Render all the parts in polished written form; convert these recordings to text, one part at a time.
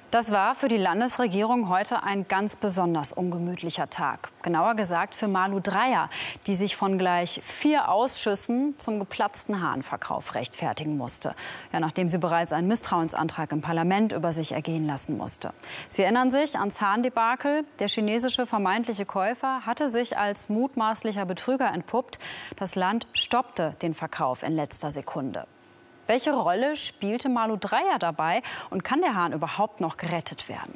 Das war für die Landesregierung heute ein ganz besonders ungemütlicher Tag. Genauer gesagt für Malu Dreyer, die sich von gleich 4 Ausschüssen zum geplatzten Hahnverkauf rechtfertigen musste. Ja, nachdem sie bereits einen Misstrauensantrag im Parlament über sich ergehen lassen musste. Sie erinnern sich ans Hahn-Debakel. Der chinesische vermeintliche Käufer hatte sich als mutmaßlicher Betrüger entpuppt. Das Land stoppte den Verkauf in letzter Sekunde. Welche Rolle spielte Malu Dreyer dabei und kann der Hahn überhaupt noch gerettet werden?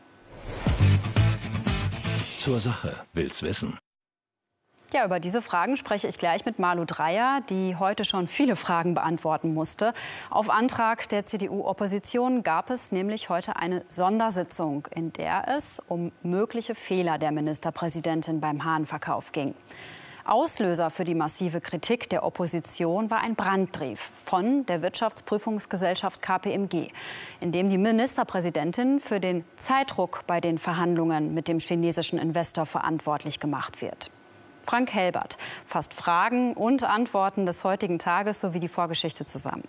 Zur Sache, will's wissen. Ja, über diese Fragen spreche ich gleich mit Malu Dreyer, die heute schon viele Fragen beantworten musste. Auf Antrag der CDU-Opposition gab es nämlich heute eine Sondersitzung, in der es um mögliche Fehler der Ministerpräsidentin beim Hahnverkauf ging. Auslöser für die massive Kritik der Opposition war ein Brandbrief von der Wirtschaftsprüfungsgesellschaft KPMG, in dem die Ministerpräsidentin für den Zeitdruck bei den Verhandlungen mit dem chinesischen Investor verantwortlich gemacht wird. Frank Helbert fasst Fragen und Antworten des heutigen Tages sowie die Vorgeschichte zusammen.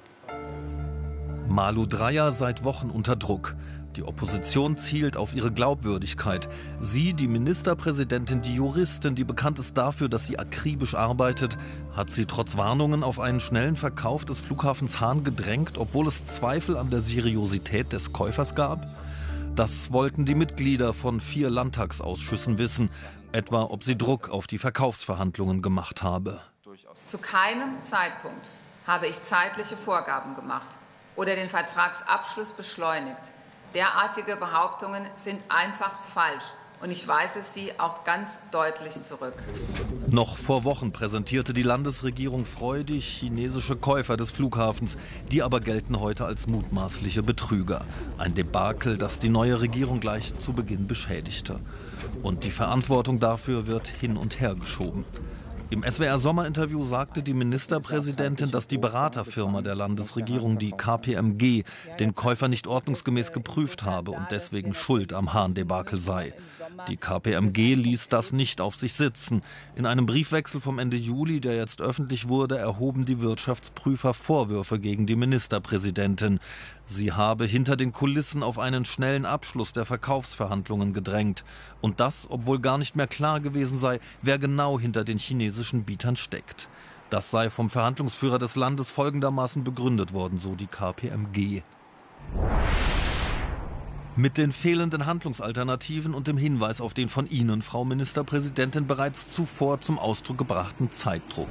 Malu Dreyer seit Wochen unter Druck. Die Opposition zielt auf ihre Glaubwürdigkeit. Sie, die Ministerpräsidentin, die Juristin, die bekannt ist dafür, dass sie akribisch arbeitet, hat sie trotz Warnungen auf einen schnellen Verkauf des Flughafens Hahn gedrängt, obwohl es Zweifel an der Seriosität des Käufers gab? Das wollten die Mitglieder von 4 Landtagsausschüssen wissen, etwa ob sie Druck auf die Verkaufsverhandlungen gemacht habe. Zu keinem Zeitpunkt habe ich zeitliche Vorgaben gemacht oder den Vertragsabschluss beschleunigt. Derartige Behauptungen sind einfach falsch. Und ich weise sie auch ganz deutlich zurück. Noch vor Wochen präsentierte die Landesregierung freudig chinesische Käufer des Flughafens. Die aber gelten heute als mutmaßliche Betrüger. Ein Debakel, das die neue Regierung gleich zu Beginn beschädigte. Und die Verantwortung dafür wird hin und her geschoben. Im SWR-Sommerinterview sagte die Ministerpräsidentin, dass die Beraterfirma der Landesregierung, die KPMG, den Käufer nicht ordnungsgemäß geprüft habe und deswegen schuld am Hahn-Debakel sei. Die KPMG ließ das nicht auf sich sitzen. In einem Briefwechsel vom Ende Juli, der jetzt öffentlich wurde, erhoben die Wirtschaftsprüfer Vorwürfe gegen die Ministerpräsidentin. Sie habe hinter den Kulissen auf einen schnellen Abschluss der Verkaufsverhandlungen gedrängt. Und das, obwohl gar nicht mehr klar gewesen sei, wer genau hinter den chinesischen Bietern steckt. Das sei vom Verhandlungsführer des Landes folgendermaßen begründet worden, so die KPMG. Mit den fehlenden Handlungsalternativen und dem Hinweis auf den von Ihnen, Frau Ministerpräsidentin, bereits zuvor zum Ausdruck gebrachten Zeitdruck.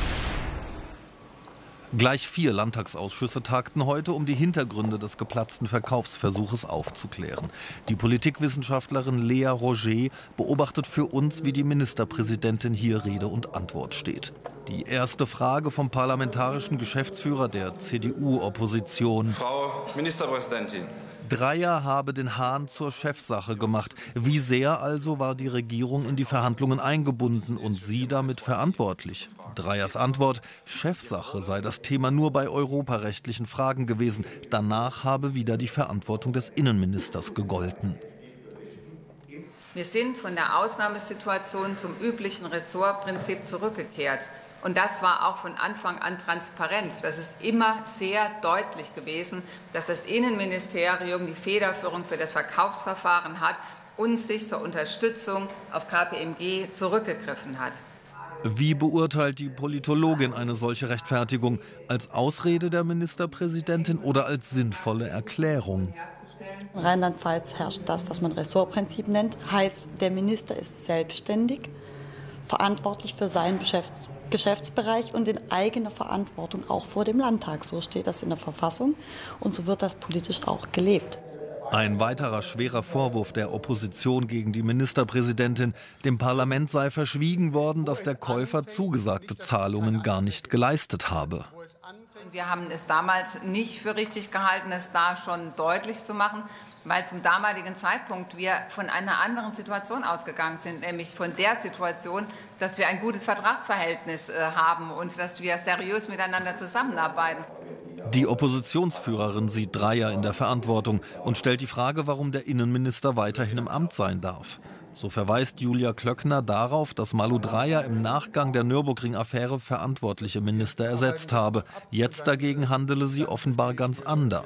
Gleich 4 Landtagsausschüsse tagten heute, um die Hintergründe des geplatzten Verkaufsversuches aufzuklären. Die Politikwissenschaftlerin Lea Roger beobachtet für uns, wie die Ministerpräsidentin hier Rede und Antwort steht. Die erste Frage vom parlamentarischen Geschäftsführer der CDU-Opposition. Frau Ministerpräsidentin. Dreyer habe den Hahn zur Chefsache gemacht. Wie sehr also war die Regierung in die Verhandlungen eingebunden und sie damit verantwortlich? Dreyers Antwort: Chefsache sei das Thema nur bei europarechtlichen Fragen gewesen. Danach habe wieder die Verantwortung des Innenministers gegolten. Wir sind von der Ausnahmesituation zum üblichen Ressortprinzip zurückgekehrt. Und das war auch von Anfang an transparent. Das ist immer sehr deutlich gewesen, dass das Innenministerium die Federführung für das Verkaufsverfahren hat und sich zur Unterstützung auf KPMG zurückgegriffen hat. Wie beurteilt die Politologin eine solche Rechtfertigung? Als Ausrede der Ministerpräsidentin oder als sinnvolle Erklärung? In Rheinland-Pfalz herrscht das, was man Ressortprinzip nennt. Heißt, der Minister ist selbstständig, verantwortlich für seinen Geschäftsbereich und in eigener Verantwortung auch vor dem Landtag. So steht das in der Verfassung und so wird das politisch auch gelebt. Ein weiterer schwerer Vorwurf der Opposition gegen die Ministerpräsidentin: Dem Parlament sei verschwiegen worden, dass der Käufer zugesagte Zahlungen gar nicht geleistet habe. Wir haben es damals nicht für richtig gehalten, es da schon deutlich zu machen, weil zum damaligen Zeitpunkt wir von einer anderen Situation ausgegangen sind, nämlich von der Situation, dass wir ein gutes Vertragsverhältnis haben und dass wir seriös miteinander zusammenarbeiten. Die Oppositionsführerin sieht Dreyer in der Verantwortung und stellt die Frage, warum der Innenminister weiterhin im Amt sein darf. So verweist Julia Klöckner darauf, dass Malu Dreyer im Nachgang der Nürburgring-Affäre verantwortliche Minister ersetzt habe. Jetzt dagegen handele sie offenbar ganz anders.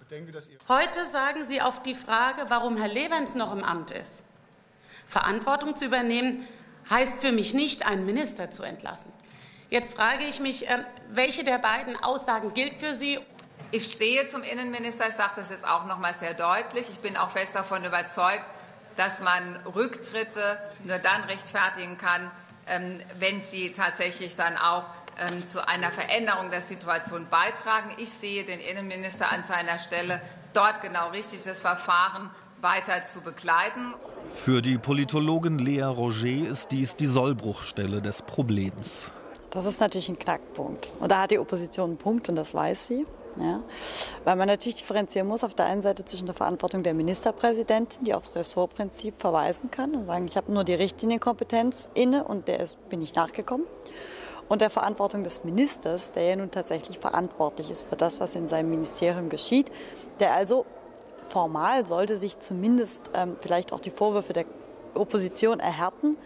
Heute sagen Sie auf die Frage, warum Herr Lewens noch im Amt ist. Verantwortung zu übernehmen heißt für mich nicht, einen Minister zu entlassen. Jetzt frage ich mich, welche der beiden Aussagen gilt für Sie? Ich stehe zum Innenminister, ich sage das jetzt auch noch mal sehr deutlich. Ich bin auch fest davon überzeugt, dass man Rücktritte nur dann rechtfertigen kann, wenn sie tatsächlich dann auch zu einer Veränderung der Situation beitragen. Ich sehe den Innenminister an seiner Stelle, dort genau richtig das Verfahren weiter zu begleiten. Für die Politologin Lea Roger ist dies die Sollbruchstelle des Problems. Das ist natürlich ein Knackpunkt. Und da hat die Opposition einen Punkt und das weiß sie. Ja, weil man natürlich differenzieren muss auf der einen Seite zwischen der Verantwortung der Ministerpräsidentin, die aufs Ressortprinzip verweisen kann und sagen, ich habe nur die Richtlinienkompetenz inne und bin ich nachgekommen. Und der Verantwortung des Ministers, der ja nun tatsächlich verantwortlich ist für das, was in seinem Ministerium geschieht, der also formal sollte sich zumindest vielleicht auch die Vorwürfe der Opposition erhärten,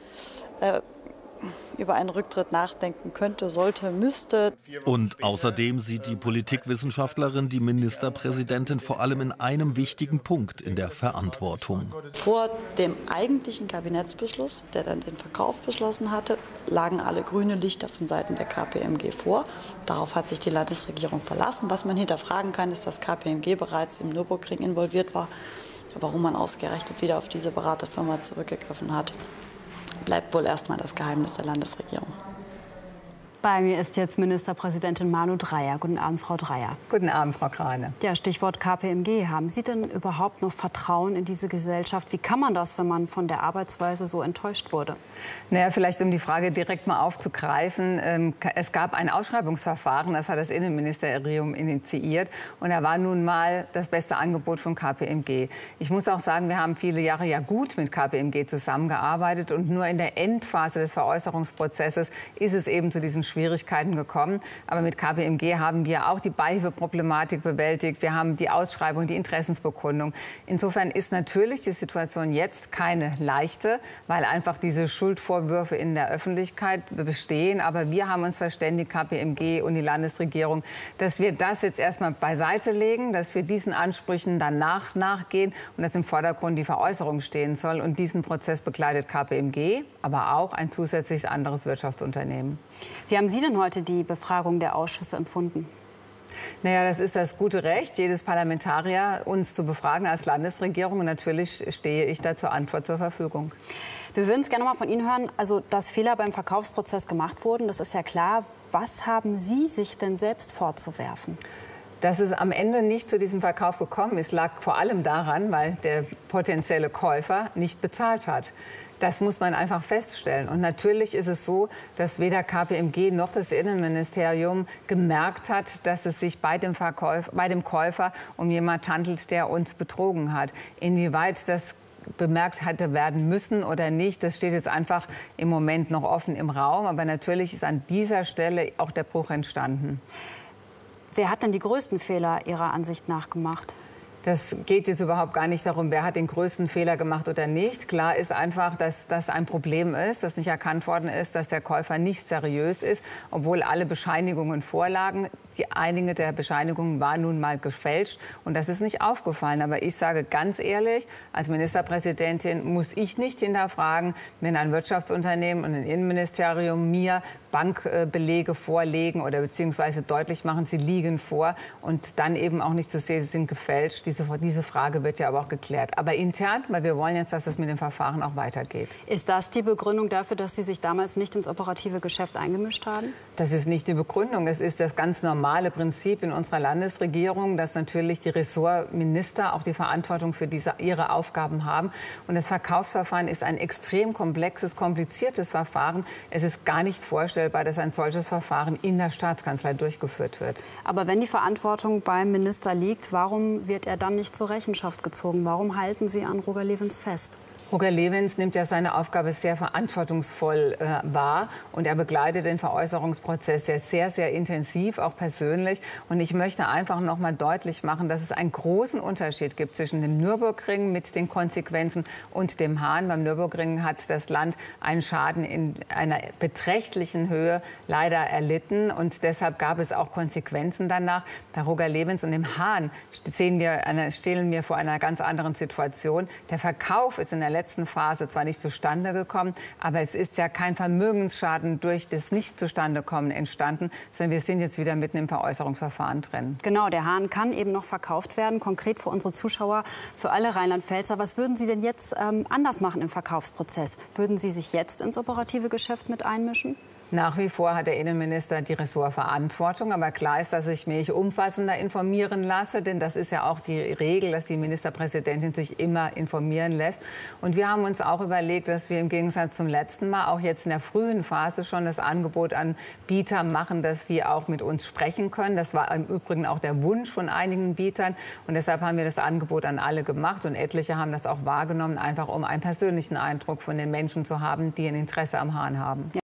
über einen Rücktritt nachdenken könnte, sollte, müsste. Und außerdem sieht die Politikwissenschaftlerin die Ministerpräsidentin vor allem in einem wichtigen Punkt in der Verantwortung. Vor dem eigentlichen Kabinettsbeschluss, der dann den Verkauf beschlossen hatte, lagen alle grüne Lichter von Seiten der KPMG vor. Darauf hat sich die Landesregierung verlassen. Was man hinterfragen kann, ist, dass KPMG bereits im Nürburgring involviert war. Warum man ausgerechnet wieder auf diese Beraterfirma zurückgegriffen hat, bleibt wohl erstmal das Geheimnis der Landesregierung. Bei mir ist jetzt Ministerpräsidentin Malu Dreyer. Guten Abend, Frau Dreyer. Guten Abend, Frau Krane. Ja, Stichwort KPMG. Haben Sie denn überhaupt noch Vertrauen in diese Gesellschaft? Wie kann man das, wenn man von der Arbeitsweise so enttäuscht wurde? Naja, vielleicht um die Frage direkt mal aufzugreifen. Es gab ein Ausschreibungsverfahren, das hat das Innenministerium initiiert. Und da war nun mal das beste Angebot von KPMG. Ich muss auch sagen, wir haben viele Jahre ja gut mit KPMG zusammengearbeitet. Und nur in der Endphase des Veräußerungsprozesses ist es eben zu diesen Schwierigkeiten gekommen. Aber mit KPMG haben wir auch die Beihilfeproblematik bewältigt. Wir haben die Ausschreibung, die Interessensbekundung. Insofern ist natürlich die Situation jetzt keine leichte, weil einfach diese Schuldvorwürfe in der Öffentlichkeit bestehen. Aber wir haben uns verständigt, KPMG und die Landesregierung, dass wir das jetzt erstmal beiseite legen, dass wir diesen Ansprüchen danach nachgehen und dass im Vordergrund die Veräußerung stehen soll. Und diesen Prozess begleitet KPMG, aber auch ein zusätzliches anderes Wirtschaftsunternehmen. Wie haben Sie denn heute die Befragung der Ausschüsse empfunden? Naja, das ist das gute Recht, jedes Parlamentarier uns zu befragen als Landesregierung. Und natürlich stehe ich da zur Antwort zur Verfügung. Wir würden es gerne mal von Ihnen hören. Also, dass Fehler beim Verkaufsprozess gemacht wurden, das ist ja klar. Was haben Sie sich denn selbst vorzuwerfen? Dass es am Ende nicht zu diesem Verkauf gekommen ist, lag vor allem daran, weil der potenzielle Käufer nicht bezahlt hat. Das muss man einfach feststellen. Und natürlich ist es so, dass weder KPMG noch das Innenministerium gemerkt hat, dass es sich bei dem Käufer um jemand handelt, der uns betrogen hat. Inwieweit das bemerkt hatte werden müssen oder nicht, das steht jetzt einfach im Moment noch offen im Raum. Aber natürlich ist an dieser Stelle auch der Bruch entstanden. Wer hat denn die größten Fehler Ihrer Ansicht nach gemacht? Das geht jetzt überhaupt gar nicht darum, wer hat den größten Fehler gemacht oder nicht. Klar ist einfach, dass das ein Problem ist, dass nicht erkannt worden ist, dass der Käufer nicht seriös ist, obwohl alle Bescheinigungen vorlagen. Einige der Bescheinigungen waren nun mal gefälscht und das ist nicht aufgefallen. Aber ich sage ganz ehrlich, als Ministerpräsidentin muss ich nicht hinterfragen, wenn ein Wirtschaftsunternehmen und ein Innenministerium mir Bankbelege vorlegen oder beziehungsweise deutlich machen, sie liegen vor und dann eben auch nicht zu sehen, sie sind gefälscht. Diese Frage wird ja aber auch geklärt. Aber intern, weil wir wollen jetzt, dass es mit dem Verfahren auch weitergeht. Ist das die Begründung dafür, dass Sie sich damals nicht ins operative Geschäft eingemischt haben? Das ist nicht die Begründung. Es ist das ganz normale Prinzip in unserer Landesregierung, dass natürlich die Ressortminister auch die Verantwortung für ihre Aufgaben haben. Und das Verkaufsverfahren ist ein extrem komplexes, kompliziertes Verfahren. Es ist gar nicht vorstellbar, dass ein solches Verfahren in der Staatskanzlei durchgeführt wird. Aber wenn die Verantwortung beim Minister liegt, warum wird er dann nicht zur Rechenschaft gezogen? Warum halten Sie an Roger Lewens fest? Roger Lewens nimmt ja seine Aufgabe sehr verantwortungsvoll wahr und er begleitet den Veräußerungsprozess sehr, sehr intensiv, auch persönlich. persönlich. Und ich möchte einfach noch mal deutlich machen, dass es einen großen Unterschied gibt zwischen dem Nürburgring mit den Konsequenzen und dem Hahn. Beim Nürburgring hat das Land einen Schaden in einer beträchtlichen Höhe leider erlitten. Und deshalb gab es auch Konsequenzen danach. Bei Roger Lewens und dem Hahn stehen wir vor einer ganz anderen Situation. Der Verkauf ist in der letzten Phase zwar nicht zustande gekommen, aber es ist ja kein Vermögensschaden durch das Nicht-Zustandekommen entstanden, sondern wir sind jetzt wieder mitten im Veräußerungsverfahren drin. Genau, der Hahn kann eben noch verkauft werden. Konkret für unsere Zuschauer, für alle Rheinland-Pfälzer. Was würden Sie denn jetzt anders machen im Verkaufsprozess? Würden Sie sich jetzt ins operative Geschäft mit einmischen? Nach wie vor hat der Innenminister die Ressortverantwortung. Aber klar ist, dass ich mich umfassender informieren lasse. Denn das ist ja auch die Regel, dass die Ministerpräsidentin sich immer informieren lässt. Und wir haben uns auch überlegt, dass wir im Gegensatz zum letzten Mal auch jetzt in der frühen Phase schon das Angebot an Bieter machen, dass sie auch mit uns sprechen können. Das war im Übrigen auch der Wunsch von einigen Bietern. Und deshalb haben wir das Angebot an alle gemacht. Und etliche haben das auch wahrgenommen, einfach um einen persönlichen Eindruck von den Menschen zu haben, die ein Interesse am Hahn haben.